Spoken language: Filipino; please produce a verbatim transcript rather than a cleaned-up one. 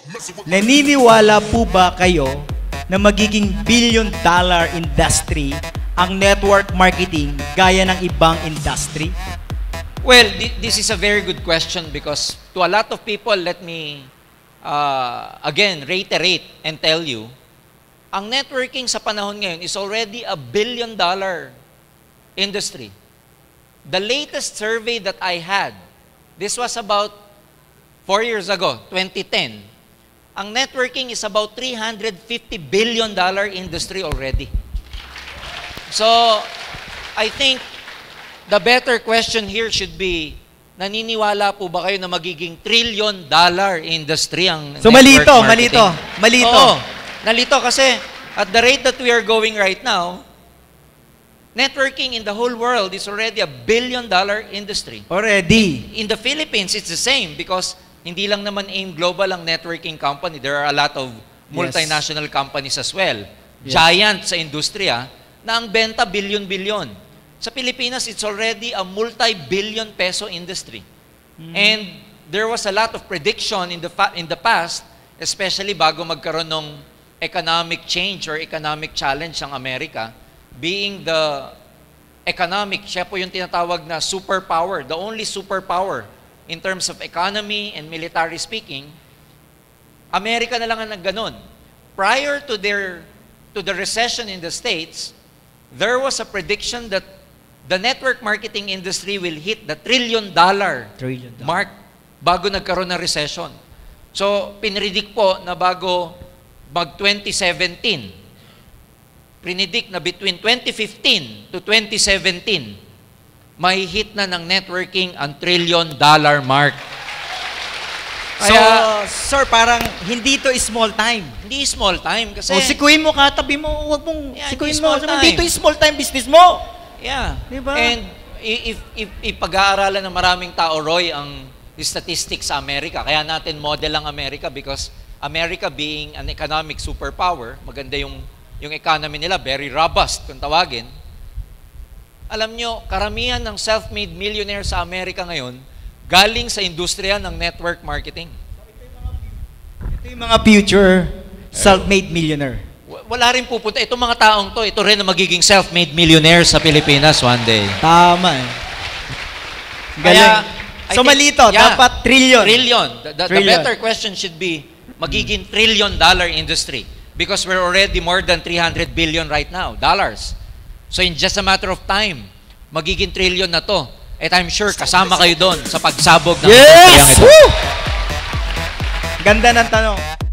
Naniniwala po ba kayo na magiging billion dollar industry ang network marketing gaya ng ibang industry? Well, this is a very good question because to a lot of people, let me uh, again reiterate and tell you, ang networking sa panahon ngayon is already a billion dollar industry. The latest survey that I had, this was about four years ago, twenty ten. Ang networking is about three hundred fifty billion dollar industry already. So, I think the better question here should be, naniniwala po ba kayo na magiging trillion dollar industry ang So, network malito, marketing? malito, malito. Oo, nalito kasi at the rate that we are going right now, networking in the whole world is already a billion dollar industry. Already. In the Philippines, it's the same because hindi lang naman AIM Global ang networking company. There are a lot of multinational yes. companies as well. Yes. Giant sa industriya na ang benta billion-billion. Sa Pilipinas, it's already a multi-billion peso industry. Mm-hmm. And there was a lot of prediction in the in the past, especially bago magkaroon ng economic change or economic challenge ang Amerika, being the economic, siya po yung tinatawag na superpower, the only superpower in terms of economy and military speaking, Amerika na lang ang nagganon. Prior to their to the recession in the States, there was a prediction that the network marketing industry will hit the trillion dollar, trillion dollar. mark bago nagkaroon ng recession. So, pinredict po na bago mag twenty seventeen, predict na between twenty fifteen to twenty seventeen, may hit na ng networking ang trillion dollar mark. So, Kaya, sir, parang hindi to small time. Hindi small time kasi... O, sikuin mo, katabi mo, huwag mong yeah, sikuin mo. Time. Dito yung small time business mo. Yeah. Diba? And if, if, if pag-aaralan ng maraming tao, Roy, ang statistics sa Amerika, kaya natin model ang Amerika because America being an economic superpower, maganda yung, yung economy nila, very robust kung tawagin. Alam nyo, karamihan ng self-made millionaire sa Amerika ngayon, galing sa industriya ng network marketing. Ito yung mga future self-made millionaire. Wala rin pupunta. Itong mga taong to, ito rin ang magiging self-made millionaire sa Pilipinas one day. Tama eh. Kaya, so think, malito, yeah, dapat trillion. Trillion. The, the, trillion. the better question should be, magiging trillion dollar industry because we're already more than three hundred billion right now, dollars. So in just a matter of time, magiging trillion na to. At I'm sure kasama kayo doon sa pagsabog ng yes! industriyang ito. Woo! Ganda ng tanong.